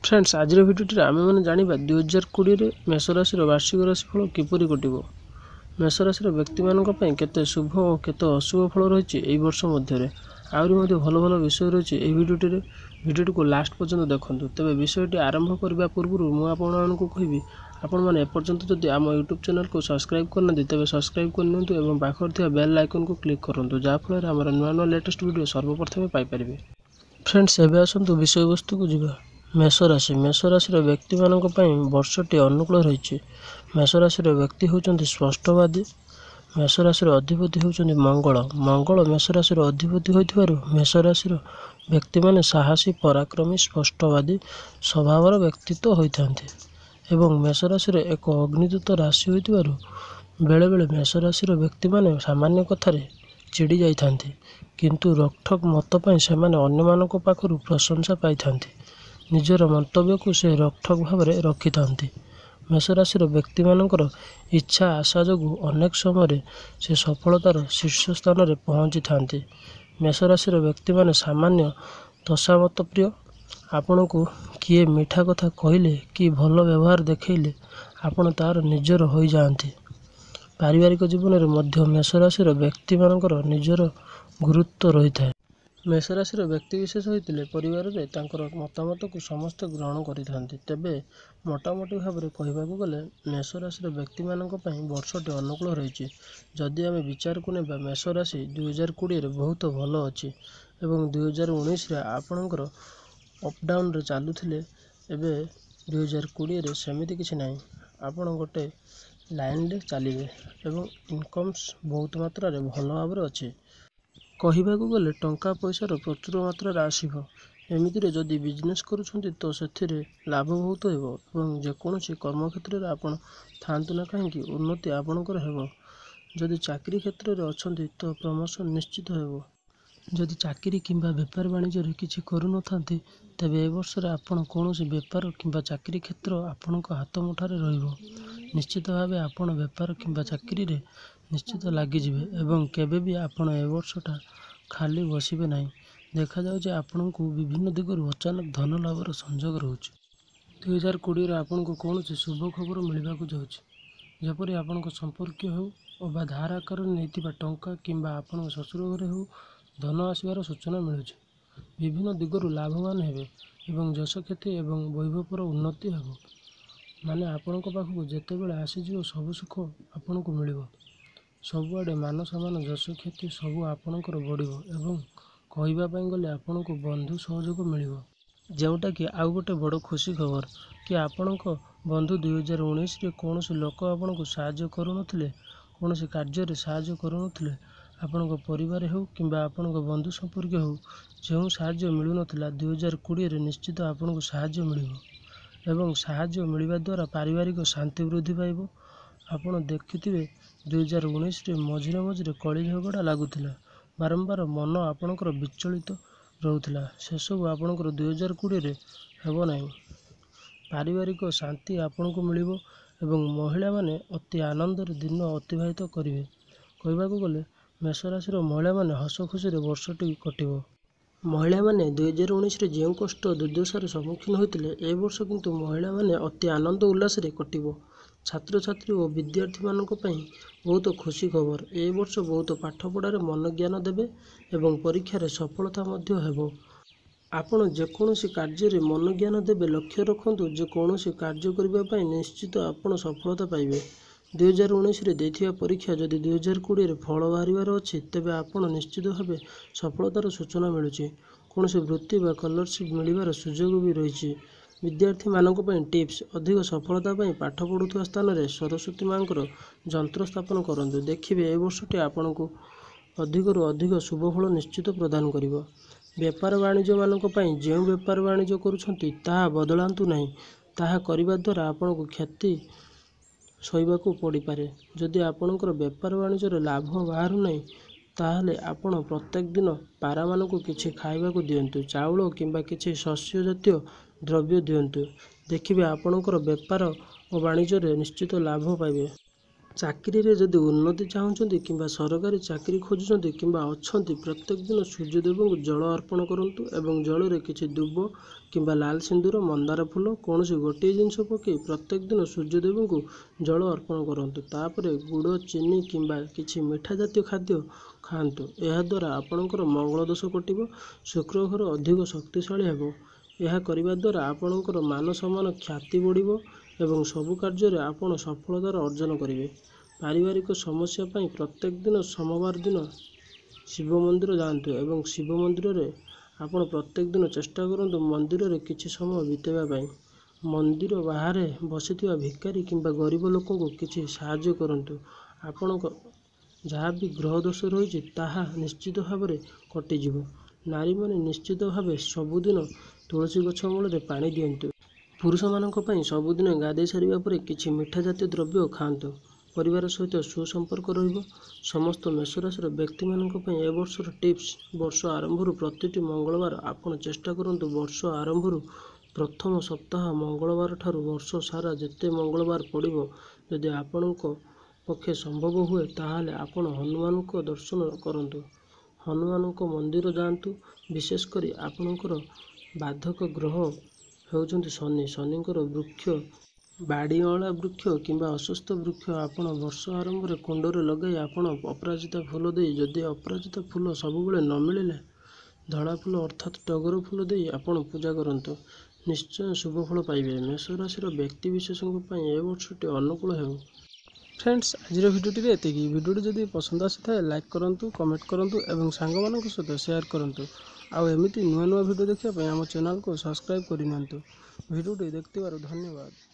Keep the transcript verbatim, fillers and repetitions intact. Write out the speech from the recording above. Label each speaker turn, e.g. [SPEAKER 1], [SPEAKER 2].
[SPEAKER 1] Friends आज video आम मैंने जाना दुई हजार कोड़े मेष राशि वार्षिक राशिफल किपर कटो मेष राशि व्यक्ति मानी केते शुभ और केते अशुभ फल रही है वर्ष मध्य आहरी भल भल विषय रही है भिडियो भिडियो को लास्ट पर्यंत देखूँ तेज विषयटी आरंभ करने पूर्व मुझे कहि आपण मैंने एपर्यंत जदि आम यूट्यूब चैनल को सब्सक्राइब करना तेज सब्सक्राइब करनी पाखर बेल आइकन को क्लिक करूँ जहाँफल आम नुआ नुआ लेटेस्ट वीडियो सर्वप्रथम पाइपर। फ्रेंड्स एवं आसतु विषय वस्तु को जीवा मेष राशि मेष राशि व्यक्ति मानक वर्षटी अनुकूल रही मेष राशि व्यक्ति होती स्पष्टवादी मेष राशि अधिपति होती मंगल मंगल मेष राशि अधिपति हो मेष राशि व्यक्ति माने साहसी पराक्रमी स्पष्टवादी स्वभावर व्यक्तित्व होता एवं मेष राशि एक अग्निदूत राशि हो बेले बेले मेष राशि व्यक्ति माने सामान्य कथार चिड़ी जाइथांती किंतु रकठक मत पाई से अन्य पाखु प्रशंसा पाई निजर मंतव्य को से रकठक भाव रखि था। मेष राशि व्यक्ति मानकर इच्छा आशा जो अनेक समय से सफलतार शीर्ष स्थान में पहुँची था। मेष राशि व्यक्ति माने सामान्य तसामत प्रिय आपण को किए मीठा कथा कहले कि भल व्यवहार देखले आपण तार निजर हो जाती। पारिवारिक जीवन में मध्य मेष राशि व्यक्ति मानकर निजर गुरुत्व रही है। मेष राशि व्यक्ति विशेष होते परिवार में मतामत को समस्त ग्रहण करें तेबे मोटामोटी भाव में कहवाक गले मेष राशि व्यक्ति मानक वर्षटी अनुकूल रही जदि आम विचार को नेबा मेष राशि दुई हजार कोड़े बहुत भल अच्छी एवं दुई हजार उन्नीस आपणकर अपडाउन रे चलुले एवं दुई हजार कोड़े सेमती किसी ना आपण गोटे लाइन रे चलिए एवं इनकम्स बहुत मात्रा भल भाव अच्छे कहवाक गले टंका पैसार प्रचुर मात्रा आसव एमती जदि बिजनेस करुँच तो से लाभ बहुत हो जेकोसी कर्मक्षेत्र में आपड़ था ना कहीं उन्नति आपणकर हो जदि चाकरी क्षेत्र में अच्छा तो प्रमोशन निश्चित हो जदि चाकरी किंबा बेपार वाणिज्य किसी करूँ तेबे ए वर्ष आपड़ कौन बेपार किंबा चाकरी क्षेत्र आपण हाथ मुठार निश्चित भाव आपण बेपार किंबा चाकरी रे निश्चित लगिजे एवं केबे भी आपण ए वर्षटा खाली बसबे नहीं देखा जाए आपण को विभिन्न दिगरु अचानक धन लाभर संजोग रोचे दुई हजार कोड़े आपन को कौन शुभ खबर मिलवा जाऊँगी जपरी आपण संपर्क हो अबा धार आकार नहीं टंका किंबा आपण शशुर घरे हो धन आसबार सूचना मिलूँ विभिन्न दिगरु लाभवान हेबे एवं जश ख्याति एवं वैभवर उन्नति हो माने आपण पाखक जितेबाला आसीज सब सुख आपण को मिल सबुआड़े मान सम्मान जश ख्याति सबू आपणकर बढ़ो एवं कहवाई गले आपण को बंधु सहयोग मिल जोटा कि आउ गोटे बड़ खुशी खबर कि आपण बंधु दुई हजार उन्नीस कौन लोक आपण को साहाय्य करूँ कौन कार्य साहाय्य करूँ आपण परिवार हो कि आपण बंधु संपर्क हो जो साहाय्य मिलू ना दुई हजार कोड़े निश्चित आपण को साहाय्य मिल एवं साहाय्य मिलवा द्वारा पारिवारिक शांति वृद्धि पाइब आपण देखिथिबे दुई हजार उन्नीस मझिरे मझिरे कली झगड़ा लगुला बारंबार मन आपणकर विचलित रोला से सब आपणकर दुई हजार कोड़े हेब नहीं पारिवारिक शांति आपण को मिल एवं महिला माने अति आनंदर दिन अतिबाहित करेंगे कहवाक गले मेष राशि महिला माने हस खुशी वर्षटी कटिब महिला माने दुई हजार उन्नीस जो कष्ट दुर्दशार सम्मुखीन होते ए वर्ष किंतु महिला माने अति आनंद उल्लास कटिब छात्र छात्री और विद्यार्थी मानक पई बहुत खुशी खबर ए वर्ष बहुत पाठ पढ़ार मन ज्ञान देवे एवं परीक्षार सफलता मध्य हेबो आपण जेकोसी कार्य मन ज्ञान देवे लक्ष्य रखुँ जे कौन कार्य करने निश्चित आपण सफलता पाइबे दुई हजार उन्नीस परीक्षा जदि दुई हजार कोड़े फल बाहर अच्छी तेज आपड़ निश्चित भाव सफलतार सूचना मिलूँ कौन वृत्ति व स्कॉलरशिप मिलवार सुजोग भी रही विद्यार्थी मानक टिप्स अधिक सफलता पाठ पढ़ुवा स्थान में सरस्वती माँ जंत्र स्थापन करूँ देखिए ए वर्षटी आपण को अधिक अधिक शुभ फल निश्चित प्रदान कर बेपार वाणिज्य मानक जो बेपार वाणिज्य करुँच बदलातु नहीं ताहा करने द्वारा आपण को क्षति सहीवाक पड़ पारे जदि आपणकर बेपार वाणिज्य लाभ बाहर नहीं ताहले आपण प्रत्येक दिन पारा मान को किसी खाइबा दिंतु चाउल किंबा किसी शस्य जातीय द्रव्य दिंतु देखिए आपणकर बेपार और वाणिज्य निश्चित लाभ पाइबे ଚାକିରିରେ ଯଦି ଉନ୍ନତି ଚାହୁଁଛନ୍ତି କିମ୍ବା ସରକାରୀ ଚାକିରି ଖୋଜୁଛନ୍ତି କିମ୍ବା ଅଛନ୍ତି, ପ୍ରତ୍ୟେକ ଦିନ ସୂର୍ଯ୍ୟଦେବଙ୍କୁ ଜଳ ଅର୍ପଣ କରନ୍ତୁ ଏବଂ ଜଳରେ କିଛି ଦୁବ କିମ୍ବା ଲାଲ ସିନ୍ଦୁର, ମନ୍ଦାର ଫୁଲ କୌଣସି ଗୋଟିଏ ଜିନିଷ ପକାଇ ପ୍ରତ୍ୟେକ ଦିନ ସୂର୍ଯ୍ୟଦେବଙ୍କୁ ଜଳ ଅର୍ପଣ କରନ୍ତୁ। ତାପରେ ଗୁଡ଼, ଚିନି କିମ୍ବା କିଛି ମିଠା ଜାତୀୟ ଖାଦ୍ୟ ଖାଆନ୍ତୁ। ଏହାଦ୍ୱାରା ଆପଣଙ୍କର ମଙ୍ଗଳ ଦୋଷ କଟିବ, ଶୁକ୍ର ଘର ଅଧିକ ଶକ୍ତିଶାଳୀ ହେବ। ଏହା କରିବା ଦ୍ୱାରା ଆପଣଙ୍କର ମାନ ସମ୍ମାନ ଖ୍ୟାତି ବଢ଼ିବ ଏବଂ ସବୁ କାର୍ଯ୍ୟରେ ଆପଣ ସଫଳତାର ଅର୍ଜନ କରିବେ। ପାରିବାରିକ ସମସ୍ୟା ପାଇଁ ପ୍ରତ୍ୟେକ ଦିନ ସୋମବାର ଦିନ ଶିବ ମନ୍ଦିର ଯାଆନ୍ତୁ ଏବଂ ଶିବ ମନ୍ଦିରରେ ଆପଣ ପ୍ରତ୍ୟେକ ଦିନ ଚେଷ୍ଟା କରନ୍ତୁ ମନ୍ଦିରରେ କିଛି ସମୟ ବିତାଇବା ପାଇଁ। ମନ୍ଦିର ବାହାରେ ବସିଥିବା ଭିକାରୀ କିମ୍ବା ଗରିବ ଲୋକଙ୍କୁ କିଛି ସାହାଯ୍ୟ କରନ୍ତୁ। ଆପଣଙ୍କ ଯାହା ବି ଗ୍ରହ ଦୋଷ ରହିଛି ତାହା ନିଶ୍ଚିତ ଭାବରେ କଟିଯିବ। ନାରୀମାନେ ନିଶ୍ଚିତ ଭାବେ ସବୁଦିନ ତୁଳସୀ ଗଛ ମୂଳରେ ପାଣି ଦିଅନ୍ତୁ। ପୁରୁଷମାନଙ୍କ ପାଇଁ ସବୁଦିନ ଗାଧୋଇ ସାରିବା ପରେ କିଛି ମିଠା ଜାତୀୟ ଦ୍ରବ୍ୟ ଖାଆନ୍ତୁ। ପରିବାର ସହିତ ସୁସମ୍ପର୍କ ରହିବ। ସମସ୍ତ ମେଷରାଶିର ବ୍ୟକ୍ତିମାନଙ୍କ ପାଇଁ ଏ ବର୍ଷର ଟିପ୍ସ। ବର୍ଷ ଆରମ୍ଭରୁ ପ୍ରତିଟି ମଙ୍ଗଳବାର ଆପଣ ଚେଷ୍ଟା କରନ୍ତୁ ବର୍ଷ ଆରମ୍ଭରୁ ପ୍ରଥମ ସପ୍ତାହ ମଙ୍ଗଳବାର ଠାରୁ ବର୍ଷ ସାରା ଯେତେ ମଙ୍ଗଳବାର ପଡ଼ିବ, ଯଦି ଆପଣଙ୍କ ପକ୍ଷେ ସମ୍ଭବ ହୁଏ ତାହେଲେ ଆପଣ ହନୁମାନଙ୍କ ଦର୍ଶନ କରନ୍ତୁ, ହନୁମାନଙ୍କ ମନ୍ଦିର ଯାଆନ୍ତୁ। ବିଶେଷ କରି ଆପଣଙ୍କର ବାଧକ ଗ୍ରହ ହେଉଛନ୍ତି ଶନି। ଶନିଙ୍କର ବୃକ୍ଷ ବାଡ଼ିଅଁଳା ବୃକ୍ଷ କିମ୍ବା ଅଶ୍ୱତ୍ଥ ବୃକ୍ଷ ଆପଣ ବର୍ଷ ଆରମ୍ଭରେ କୁଣ୍ଡରେ ଲଗାଇ ଆପଣ ଅପରାଜିତା ଫୁଲ ଦେଇ, ଯଦି ଅପରାଜିତା ଫୁଲ ସବୁବେଳେ ନ ମିଳିଲେ ଧଳା ଫୁଲ ଅର୍ଥାତ୍ ଟଗର ଫୁଲ ଦେଇ ଆପଣ ପୂଜା କରନ୍ତୁ। ନିଶ୍ଚୟ ଶୁଭ ଫଳ ପାଇବେ। ମେଷ ରାଶିର ବ୍ୟକ୍ତିବିଶେଷଙ୍କ ପାଇଁ ଏ ବର୍ଷଟି ଅନୁକୂଳ ହେବ। ଫ୍ରେଣ୍ଡସ୍, ଆଜିର ଭିଡ଼ିଓଟିରେ ଏତିକି। ଭିଡ଼ିଓଟି ଯଦି ପସନ୍ଦ ଆସିଥାଏ ଲାଇକ୍ କରନ୍ତୁ, କମେଣ୍ଟ କରନ୍ତୁ ଏବଂ ସାଙ୍ଗମାନଙ୍କ ସହିତ ସେୟାର କରନ୍ତୁ। ଆଉ ଏମିତି ନୂଆ ନୂଆ ଭିଡ଼ିଓ ଦେଖିବା ପାଇଁ ଆମ ଚ୍ୟାନେଲକୁ ସବସ୍କ୍ରାଇବ୍ କରିନିଅନ୍ତୁ। ଭିଡ଼ିଓଟି ଦେଖିଥିବାରୁ ଧନ୍ୟବାଦ।